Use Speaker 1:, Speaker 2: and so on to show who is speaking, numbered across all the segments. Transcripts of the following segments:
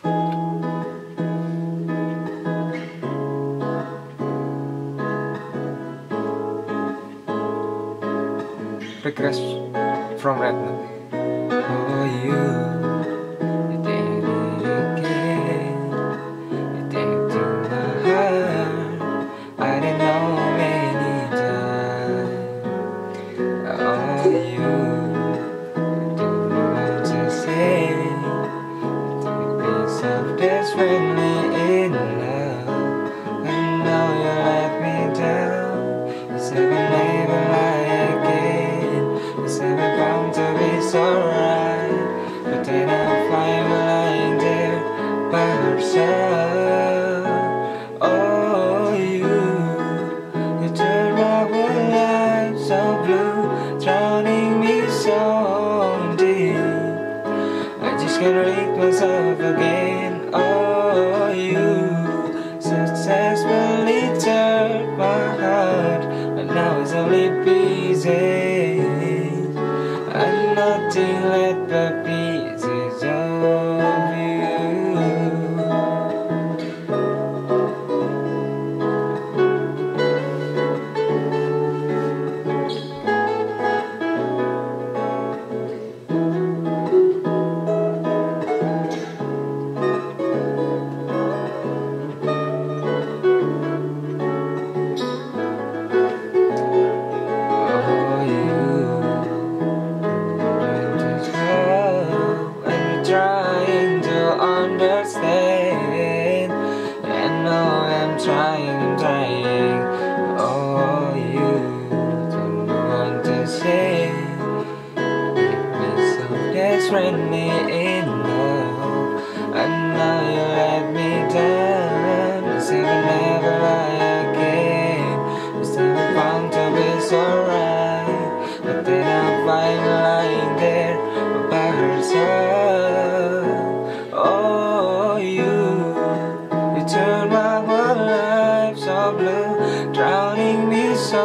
Speaker 1: Request from Retno. Oh, you did it again. You take to my heart. I didn't know many times. Oh, you don't know what to say. The piece of desperately in love. And now you let me down. You said we'll never lie again. You said we're bound to be so right. But then I find her lying there by herself. Oh, you turn my whole life so blue, drowning me so deep. I just can't read myself again. Oh, you successfully turned my heart, and now it's only pieces, and nothing left but pieces of you. Trying to understand, and now I'm trying. Oh, you don't know what to say. Make me so desperately in love, and now you let me down. You say we'll never lie again. You say we're bound to be so right, but then I find her lying there by herself. Oh, you turn my whole life so blue, drowning me so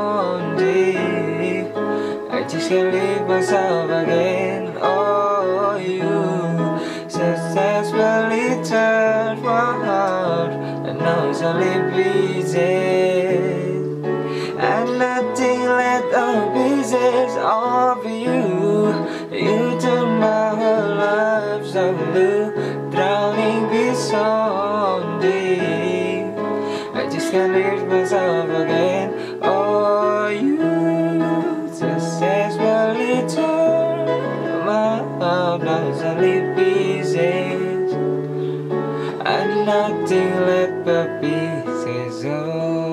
Speaker 1: deep. I just can't leave myself again. Oh, you successfully turned my heart, and now it's only pieces, and nothing left of pieces of you. You turn my whole life so blue, drowning me so deep. I just can't reach myself again. Oh, you successfully turned my heart, now it's only pieces, and nothing left but pieces of